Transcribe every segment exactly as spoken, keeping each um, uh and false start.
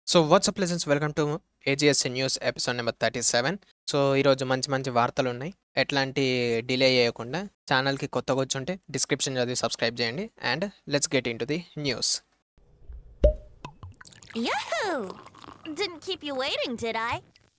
So what's up peasants welcome to AGS news episode number thirty seven. So ఈరోజు మంచి మంచి వార్తలు ఉన్నాయి. ఎట్లాంటి డిలే చేయకుండా ఛానల్కి కొత్తగా వచ్చుంటే డిస్క్రిప్షన్ చదివి సబ్స్క్రైబ్ చేయండి. And let's get into the news. Yahoo! Didn't keep you waiting, did I?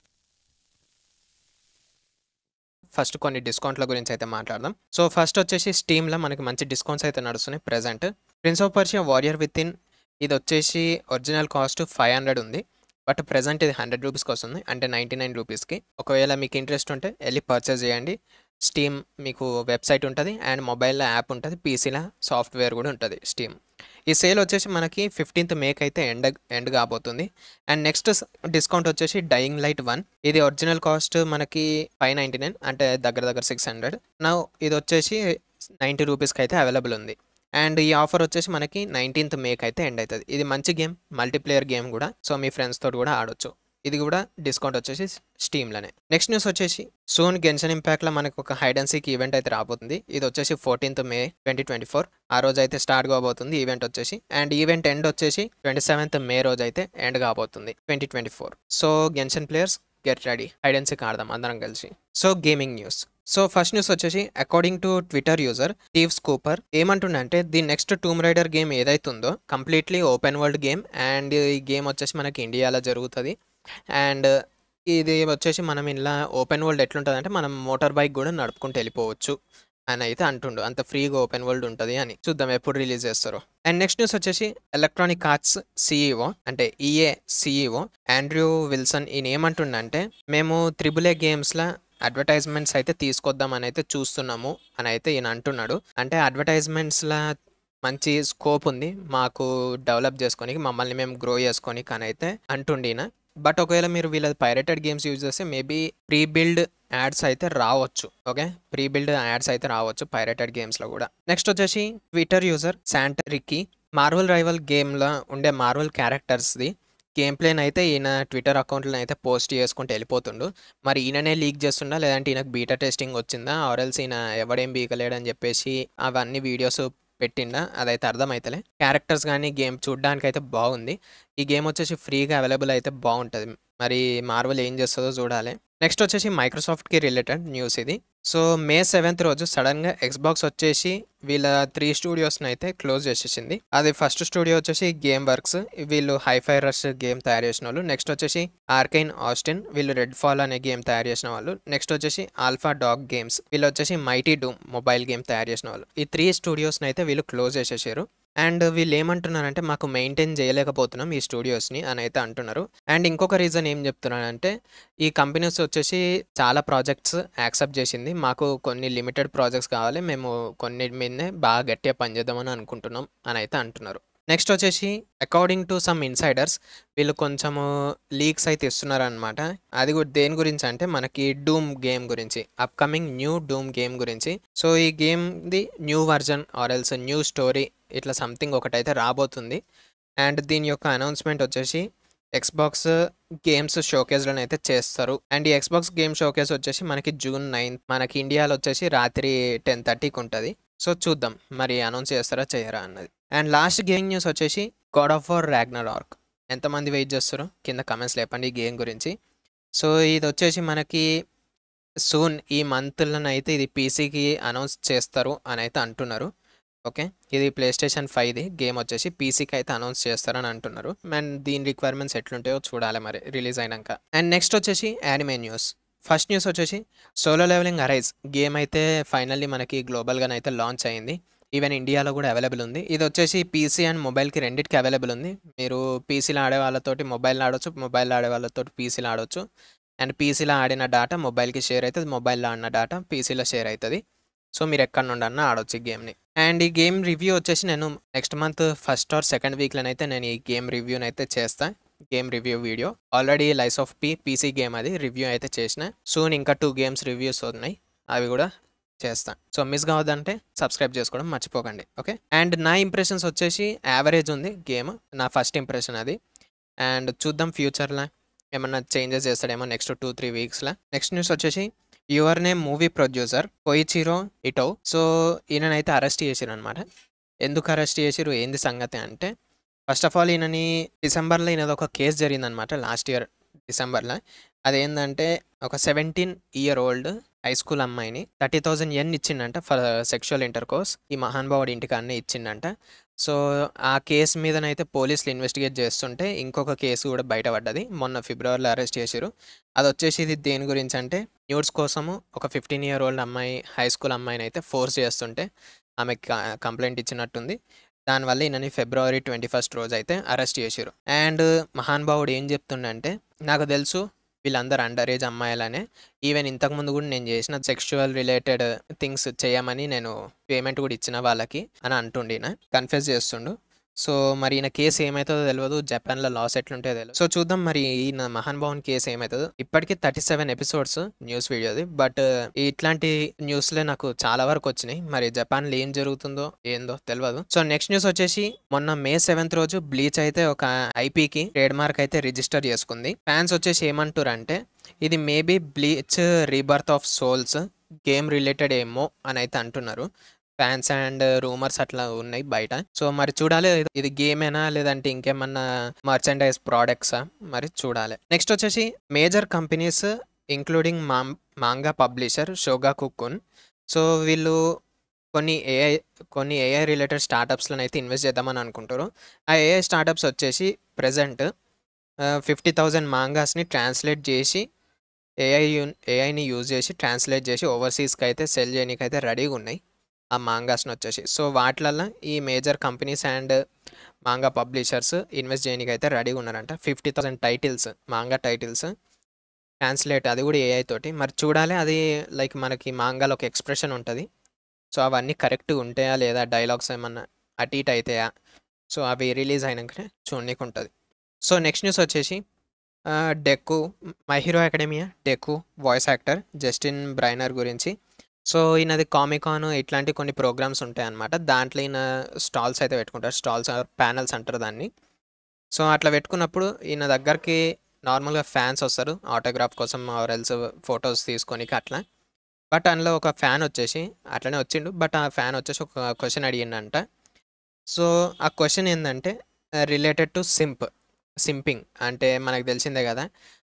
First కొన్ని డిస్కౌంట్ల గురించి అయితే మాట్లాడదాం. సో ఫస్ట్ వచ్చేసి స్టీమ్లో మనకి మంచి డిస్కౌంట్స్ అయితే నడుస్తున్నాయి present. Prince of Persia Warrior Within ఇది వచ్చేసి ఒరిజినల్ కాస్ట్ ఫైవ్ హండ్రెడ్ ఉంది, బట్ ప్రెజెంట్ ఇది హండ్రెడ్ రూపీస్కి వస్తుంది, అంటే నైంటీ నైన్ రూపీస్కి. ఒకవేళ మీకు ఇంట్రెస్ట్ ఉంటే వెళ్ళి పర్చేస్ చేయండి. స్టీమ్ మీకు వెబ్సైట్ ఉంటుంది అండ్ మొబైల్లో యాప్ ఉంటుంది, పీసీలో సాఫ్ట్వేర్ కూడా ఉంటుంది స్టీమ్. ఈ సేల్ వచ్చేసి మనకి ఫిఫ్టీన్త్ మేకి అయితే ఎండ్ ఎండ్ కాబోతుంది. అండ్ నెక్స్ట్ డిస్కౌంట్ వచ్చేసి డయింగ్ లైట్ వన్. ఇది ఒరిజినల్ కాస్ట్ మనకి ఫైవ్ నైంటీ నైన్ అంటే దగ్గర దగ్గర సిక్స్ హండ్రెడ్ నా ఇది వచ్చేసి నైంటీ రూపీస్కి అయితే అవైలబుల్ ఉంది. అండ్ ఈ ఆఫర్ వచ్చేసి మనకి నైన్టీన్త్ మేకి అయితే ఎండ్ అవుతుంది. ఇది మంచి గేమ్, మల్టీప్లేయర్ గేమ్ కూడా, సో మీ ఫ్రెండ్స్ తోటి కూడా ఆడొచ్చు. ఇది కూడా డిస్కౌంట్ వచ్చేసి స్టీమ్లోనే. నెక్స్ట్ న్యూస్ వచ్చేసి సూన్ గెన్షన్ ఇంపాక్ట్లో మనకు ఒక హైడ్ అండ్ సీక్ ఈవెంట్ అయితే రాబోతుంది. ఇది వచ్చేసి fourteenth May twenty twenty four ఆ రోజు అయితే స్టార్ట్ కాబోతుంది ఈవెంట్ వచ్చేసి. అండ్ ఈవెంట్ ఎండ్ వచ్చేసి ట్వంటీ సెవెంత్ మే రోజు అయితే ఎండ్ కాబోతుంది twenty twenty four so Genshin players get ready, hide and seek ఆడదాం అందరం కలిసి. So gaming news. So first news వచ్చేసి according to Twitter user thieves Cooper ఏమంటుండంటే the next Tomb Raider game ఏదైతుందో completely open world game. And ఈ game వచ్చేసి మనకి ఇండియాలో జరుగుతుంది. అండ్ ఇది వచ్చేసి మనం ఇలా ఓపెన్ వరల్డ్ ఎట్లుంటుంది అంటే మనం మోటార్ బైక్ కూడా నడుపుకుంటూ వెళ్ళిపోవచ్చు అని అయితే అంటుండు. అంత ఫ్రీగా ఓపెన్ వరల్డ్ ఉంటుంది అని. చూద్దాం ఎప్పుడు రిలీజ్ చేస్తారో. అండ్ నెక్స్ట్ న్యూస్ వచ్చేసి ఎలక్ట్రానిక్ ఆర్ట్స్ సిఈఓ అంటే ఈఏ సిఈఓ ఆండ్రూ విల్సన్ ఈయన ఏమంటుండంటే మేము త్రిబుల్ ఏ గేమ్స్లో అడ్వర్టైజ్మెంట్స్ అయితే తీసుకొద్దామని అయితే చూస్తున్నాము అని అయితే ఈయన అంటున్నాడు. అంటే అడ్వర్టైజ్మెంట్స్లో మంచి స్కోప్ ఉంది మాకు డెవలప్ చేసుకొని, మమ్మల్ని మేము గ్రో చేసుకొని కానీ అయితే అంటుండి ఈయన. బట్ ఒకవేళ మీరు వీళ్ళ పైరేటెడ్ గేమ్స్ యూజ్ చేస్తే మేబీ ప్రీ బిల్డ్ యాడ్స్ అయితే రావచ్చు. ఓకే, ప్రీ బిల్డ్ యాడ్స్ అయితే రావచ్చు పైరేటెడ్ గేమ్స్లో కూడా. నెక్స్ట్ వచ్చేసి ట్విట్టర్ యూజర్ శాంటరిక్కి మార్వల్ రైవల్ గేమ్లో ఉండే మార్వల్ క్యారెక్టర్స్ది గేమ్ ప్లేన్ అయితే ఈయన ట్విట్టర్ అకౌంట్లో అయితే పోస్ట్ చేసుకుంటూ వెళ్ళిపోతుండు. మరి ఈయననే లీక్ చేస్తుండా లేదంటే ఈయనకు బీటా టెస్టింగ్ వచ్చిందా ఆర్ఎల్స్ ఈయన ఎవడేం బీకలేడని చెప్పేసి అవన్నీ వీడియోస్ పెట్టిండా అదైతే అర్థమైతలే. క్యారెక్టర్స్ కానీ గేమ్ చూడడానికి అయితే బాగుంది. ఈ గేమ్ వచ్చేసి ఫ్రీగా అవైలబుల్ అయితే బాగుంటుంది. మరి మార్వల్ ఏం చేస్తుందో చూడాలి. నెక్స్ట్ వచ్చేసి మైక్రోసాఫ్ట్కి రిలేటెడ్ న్యూస్ ఇది. సో మే సెవెంత్ రోజు సడన్గా ఎక్స్బాక్స్ వచ్చేసి వీళ్ళ త్రీ స్టూడియోస్ని అయితే క్లోజ్ చేసేసింది. అది ఫస్ట్ స్టూడియో వచ్చేసి గేమ్ వర్క్స్, వీళ్ళు హైఫై రష్ గేమ్ తయారు చేసిన వాళ్ళు. నెక్స్ట్ వచ్చేసి ఆర్కైన్ ఆస్టిన్, వీళ్ళు రెడ్ ఫాల్ అనే గేమ్ తయారు చేసిన వాళ్ళు. నెక్స్ట్ వచ్చేసి ఆల్ఫా డాగ్ గేమ్స్, వీళ్ళు వచ్చేసి మైటీ డూమ్ మొబైల్ గేమ్ తయారు చేసిన వాళ్ళు. ఈ త్రీ స్టూడియోస్ని అయితే వీళ్ళు క్లోజ్ చేసేసారు. అండ్ వీళ్ళు ఏమంటున్నారంటే మాకు మెయింటైన్ చేయలేకపోతున్నాం ఈ స్టూడియోస్ని అని అయితే అంటున్నారు. అండ్ ఇంకొక రీజన్ ఏం చెప్తున్నారంటే ఈ కంపెనీస్ వచ్చేసి చాలా ప్రాజెక్ట్స్ యాక్సెప్ట్ చేసింది, మాకు కొన్ని లిమిటెడ్ ప్రాజెక్ట్స్ కావాలి, మేము కొన్ని మీదనే బాగా గట్టిగా పనిచేద్దామని అనుకుంటున్నాం అని అయితే అంటున్నారు. నెక్స్ట్ వచ్చేసి అకార్డింగ్ టు సమ్ ఇన్సైడర్స్ వీళ్ళు కొంచెము లీక్స్ అయితే ఇస్తున్నారు అనమాట. అది కూడా దేని గురించి అంటే మనకి డూమ్ గేమ్ గురించి, అప్కమింగ్ న్యూ డూమ్ గేమ్ గురించి. సో ఈ గేమ్ది new version or else new story ఇట్లా సంథింగ్ ఒకటైతే రాబోతుంది. అండ్ దీని యొక్క అనౌన్స్మెంట్ వచ్చేసి ఎక్స్బాక్స్ గేమ్స్ షోకేజ్లను అయితే చేస్తారు. అండ్ ఈ ఎక్స్బాక్స్ గేమ్ షోకేజ్ వచ్చేసి మనకి జూన్ నైన్త్ మనకి ఇండియాలో వచ్చేసి రాత్రి టెన్ థర్టీకి ఉంటుంది. సో చూద్దాం మరి అనౌన్స్ చేస్తారా చేయరా అన్నది. అండ్ లాస్ట్ గేమింగ్ న్యూస్ వచ్చేసి గాడ్ ఆఫ్ వార్ రాగ్నరాక్. ఎంతమంది వెయిట్ చేస్తారో కింద కమెంట్స్ లేపండి ఈ గేమ్ గురించి. సో ఇది వచ్చేసి మనకి సూన్ ఈ మంత్లో అయితే ఇది పీసీకి అనౌన్స్ చేస్తారు అని అయితే అంటున్నారు. ఓకే, ఇది ప్లే స్టేషన్ ఫైవ్ది గేమ్ వచ్చేసి పీసీకి అయితే అనౌన్స్ చేస్తారని అంటున్నారు. అండ్ దీని రిక్వైర్మెంట్స్ ఎట్లుంటాయో చూడాలి మరి రిలీజ్ అయినాక. అండ్ నెక్స్ట్ వచ్చేసి యానిమే న్యూస్. ఫస్ట్ న్యూస్ వచ్చేసి సోలో లెవెలింగ్ అరైజ్ గేమ్ అయితే ఫైనల్లీ మనకి గ్లోబల్గానైతే లాంచ్ అయింది. ఈవెన్ ఇండియాలో కూడా అవైలబుల్ ఉంది. ఇది వచ్చేసి పీసీ అండ్ మొబైల్కి రెండింటికి అవైలబుల్ ఉంది. మీరు పీసీలో ఆడే వాళ్ళతోటి మొబైల్లో ఆడవచ్చు, మొబైల్లో ఆడే వాళ్ళతోటి పీసీలో ఆడవచ్చు. అండ్ పీసీలో ఆడిన డాటా మొబైల్కి షేర్ అవుతుంది, మొబైల్లో ఆడిన డాటా పీసీలో షేర్ అవుతుంది. సో మీరు ఎక్కడ నుండి అన్నా ఆడవచ్చు ఈ గేమ్ని. అండ్ ఈ గేమ్ రివ్యూ వచ్చేసి నేను next month first or second వీక్లోనైతే నేను ఈ గేమ్ రివ్యూని అయితే చేస్తాను. Game review video already Lies of P PC game అది రివ్యూ అయితే చేసిన. సూన్ ఇంకా టూ గేమ్స్ రివ్యూస్ ఉన్నాయి, అవి కూడా చేస్తాను. సో మిస్ కావద్దంటే సబ్స్క్రైబ్ చేసుకోవడం మర్చిపోకండి. ఓకే, అండ్ నా ఇంప్రెషన్స్ వచ్చేసి యావరేజ్ ఉంది గేమ్, నా ఫస్ట్ ఇంప్రెషన్ అది. అండ్ చూద్దాం ఫ్యూచర్లో ఏమన్నా చేంజెస్ చేస్తాడేమో నెక్స్ట్ టూ త్రీ వీక్స్లో. నెక్స్ట్ న్యూస్ వచ్చేసి Your Name movie producer Koichiro Ito. So ఈయననైతే arrest చేసిరు అనమాట. ఎందుకు అరెస్ట్ చేసిరు ఏంది సంగతి అంటే ఫస్ట్ ఆఫ్ ఆల్ ఈయనని డిసెంబర్‌లో ఈయనది ఒక కేస్ జరిగిందనమాట లాస్ట్ ఇయర్ డిసెంబర్‌లో. అదేందంటే ఒక పదిహేడు ఇయర్ ఓల్డ్ హై స్కూల్ అమ్మాయిని ముప్పై వేల యెన్ ఇచ్చిండంట ఫర్ సెక్షువల్ ఇంటర్‌కోర్స్. ఈ మహానుభావుడి ఇంటికాడనే ఇచ్చిండంట. సో, ఆ కేస్ మీదనైతే పోలీసులు ఇన్వెస్టిగేట్ చేస్తుంటే ఇంకొక కేసు కూడా బయటపడ్డది. మొన్న ఫిబ్రవరిలో అరెస్ట్ చేసిర్రు. అదొచ్చేసి ఇది దేని గురించంటే న్యూడ్స్ కోసము ఒక పదిహేను ఇయర్ ఓల్డ్ అమ్మాయి హై స్కూల్ అమ్మాయినైతే ఫోర్స్ చేస్తుంటే ఆమెకి క కంప్లెయింట్ ఇచ్చినట్టుంది. దానివల్ల ఈయనని ఫిబ్రవరి ఇరవై ఒకటి రోజైతే అరెస్ట్ చేసిర్రు. అండ్ మహానుభావుడు ఏం చెప్తుండంటే, నాకు తెలుసు వీళ్ళందరూ అండర్ ఏజ్ అమ్మాయిలనే. ఈవెన్ ఇంతకుముందు కూడా నేను చేసిన సెక్షువల్ రిలేటెడ్ థింగ్స్ చేయమని నేను పేమెంట్ కూడా ఇచ్చిన వాళ్ళకి అని అంటుండి ఈయన. కన్ఫెస్ చేస్తుండు. సో, మరి ఈయన కేసు ఏమైతుందో తెలవదు. జపాన్‌లో లాస్ ఎట్లుంటాయో తెలవదు. సో, చూద్దాం మరి ఈయన మహానుభావుని కేసు ఏమైతదో. ఇప్పటికి ముప్పై ఏడు ఎపిసోడ్స్ న్యూస్ వీడియోది. బట్ ఇట్లాంటి న్యూస్‌లే నాకు చాలా వరకు వచ్చినాయి. మరి జపాన్‌లో ఏం జరుగుతుందో ఏందో తెలవదు. సో, నెక్స్ట్ న్యూస్ వచ్చేసి మొన్న మే సెవెంత్ రోజు బ్లీచ్ అయితే ఒక ఐపీకి ట్రేడ్ మార్క్ అయితే రిజిస్టర్ చేసుకుంది. ఫ్యాన్స్ వచ్చేసి ఏమంటారంటే ఇది maybe Bleach Rebirth of Souls game related ఏమో అని అయితే అంటున్నారు. ఫ్యాన్స్ అండ్ రూమర్స్ అట్లా ఉన్నాయి బయట. సో, మరి చూడాలి ఇది గేమేనా లేదంటే ఇంకేమన్నా మర్చెండైజ్ ప్రోడక్ట్సా మరి చూడాలి. నెక్స్ట్ వచ్చేసి మేజర్ కంపెనీస్ ఇంక్లూడింగ్ మాం మాంగా పబ్లిషర్ షోగాకుకున్. సో, వీళ్ళు కొన్ని ఏఐ కొన్ని ఏఐ రిలేటెడ్ స్టార్టప్స్‌లో అయితే ఇన్వెస్ట్ చేద్దామని అనుకుంటారు. ఆ ఏఐ స్టార్టప్స్ వచ్చేసి ప్రెజెంట్ ఫిఫ్టీ థౌజండ్ మాంగాస్ని ట్రాన్స్లేట్ చేసి ఏఐ ఏఐని యూజ్ చేసి ట్రాన్స్లేట్ చేసి ఓవర్సీస్కి అయితే సెల్ చేయడానికి అయితే రెడీగా ఉన్నాయి ఆ మాంగాస్ని వచ్చేసి. సో, వాటిలల్లో ఈ major companies and manga publishers invest చేయడానికి అయితే రెడీగా ఉన్నారంట. Fifty thousand titles manga titles translate అది కూడా ఏఐ తోటి. మరి చూడాలి అది లైక్ మనకి మాంగాలో ఒక ఎక్స్ప్రెషన్ ఉంటుంది. సో, అవన్నీ కరెక్ట్గా ఉంటాయా లేదా డైలాగ్స్ ఏమన్నా అటు ఇటు అవుతాయా. సో, అవి రిలీజ్ అయినాకనే చూడనీకి ఉంటుంది. సో, నెక్స్ట్ న్యూస్ వచ్చేసి Deku My Hero Academia Deku voice actor Justin Briner గురించి. సో, ఈయనది కామికాన్ ఇట్లాంటి కొన్ని ప్రోగ్రామ్స్ ఉంటాయన్నమాట. దాంట్లో ఈయన స్టాల్స్ అయితే పెట్టుకుంటారు. స్టాల్స్ ప్యానల్స్ అంటారు దాన్ని. సో, అట్లా పెట్టుకున్నప్పుడు ఈయన దగ్గరికి నార్మల్గా ఫ్యాన్స్ వస్తారు ఆటోగ్రాఫ్ కోసం ఆర్ ఎల్స్ ఫొటోస్ తీసుకొనికి అట్లా. బట్ అందులో ఒక ఫ్యాన్ వచ్చేసి అట్లనే వచ్చిండు. బట్ ఆ ఫ్యాన్ వచ్చేసి ఒక క్వశ్చన్ అడిగిండంట. సో, ఆ క్వశ్చన్ ఏంటంటే రిలేటెడ్ టు సింప్ సింపింగ్ అంటే మనకు తెలిసిందే కదా.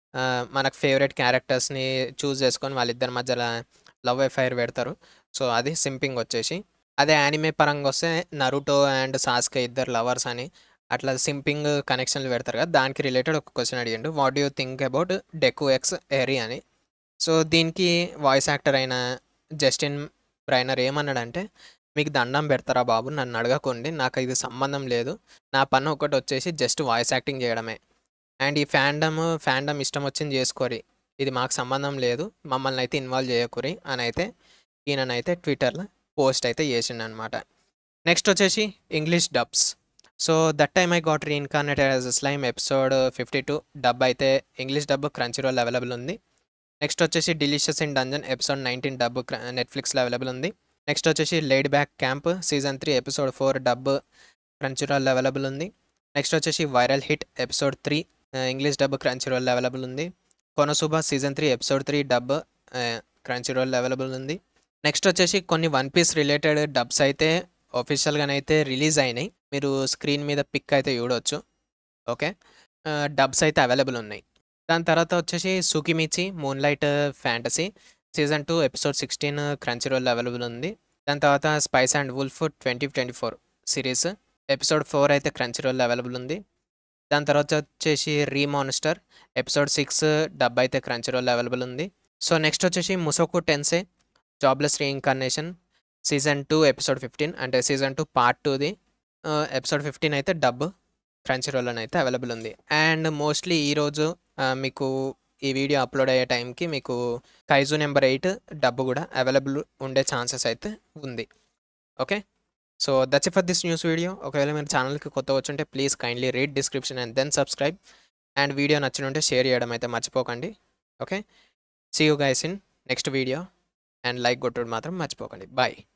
మనకు ఫేవరెట్ క్యారెక్టర్స్ని చూస్ చేసుకొని వాళ్ళిద్దరి మధ్యలో లవ్ ఎఫైర్ పెడతారు. సో, అది సింపింగ్ వచ్చేసి. అదే యానిమే పరంగా వస్తే నరుటో అండ్ సాస్కే ఇద్దరు లవర్స్ అని అట్లా సింపింగ్ కనెక్షన్లు పెడతారు కదా. దానికి రిలేటెడ్ ఒక క్వశ్చన్ అడిగిండు. What do you think about Deku x Eri అని. సో, దీనికి వాయిస్ యాక్టర్ అయిన జస్టిన్ బ్రైనర్ ఏమన్నాడంటే, మీకు దండం పెడతారా బాబు, నన్ను అడగకండి, నాకు ఇది సంబంధం లేదు. నా పని ఒకటి వచ్చేసి జస్ట్ వాయిస్ యాక్టింగ్ చేయడమే. అండ్ ఈ ఫ్యాండమ్ ఫ్యాండమ్ ఇష్టం వచ్చింది చేసుకోరి, ఇది మాకు సంబంధం లేదు, మమ్మల్ని అయితే ఇన్వాల్వ్ చేయకూరి అని అయితే ఈయననైతే ట్విట్టర్లో పోస్ట్ అయితే చేసిండనమాట. నెక్స్ట్ వచ్చేసి English dubs. So, that time I got reincarnated as slime episode fifty two dub అయితే English dub Crunchyroll available ఉంది. నెక్స్ట్ వచ్చేసి Delicious in Dungeon episode nineteen dub నెట్ఫ్లిక్స్లో అవైలబుల్ ఉంది. నెక్స్ట్ వచ్చేసి Laid Back Camp season three episode four dub Crunchyroll available ఉంది. Next వచ్చేసి Viral Hit episode three English dub Crunchyroll available ఉంది. Konosuba season three episode three dub Crunchyroll available ఉంది. Next వచ్చేసి కొన్ని one piece related dubs అయితే ఆఫీషియల్గానైతే release అయినాయి. మీరు screen మీద పిక్ అయితే చూడవచ్చు. ఓకే, డబ్స్ అయితే అవైలబుల్ ఉన్నాయి. దాని తర్వాత వచ్చేసి Tsukimichi Moonlight Fantasy season two episode sixteen Crunchyroll available ఉంది. దాని తర్వాత Spice and Wolf twenty twenty four series episode four అయితే క్రంచీ రోల్ అవైలబుల్ ఉంది. దాని తర్వాత వచ్చేసి రీమాన్స్టర్ ఎపిసోడ్ సిక్స్ డబ్ అయితే క్రంచీ రోల్ అవైలబుల్ ఉంది. సో, నెక్స్ట్ వచ్చేసి Mushoku Tensei Jobless Reincarnation season two episode fifteen అంటే సీజన్ టూ పార్ట్ టూది ఎపిసోడ్ ఫిఫ్టీన్ అయితే డబ్ క్రంచీ రోల్ అని అయితే అవైలబుల్ ఉంది. అండ్ మోస్ట్లీ ఈరోజు మీకు ఈ వీడియో అప్లోడ్ అయ్యే టైంకి మీకు కైజు నెంబర్ ఎయిట్ డబ్బు కూడా అవైలబుల్ ఉండే ఛాన్సెస్ అయితే ఉంది. Okay, so that's it for this news video. ఒకవేళ మీరు ఛానల్కి కొత్త వచ్చుంటే please kindly read description and then subscribe. And video నచ్చినుంటే షేర్ చేయడం అయితే మర్చిపోకండి. Okay, see you guys in next video. And like కొట్టడం మాత్రం మర్చిపోకండి. బాయ్.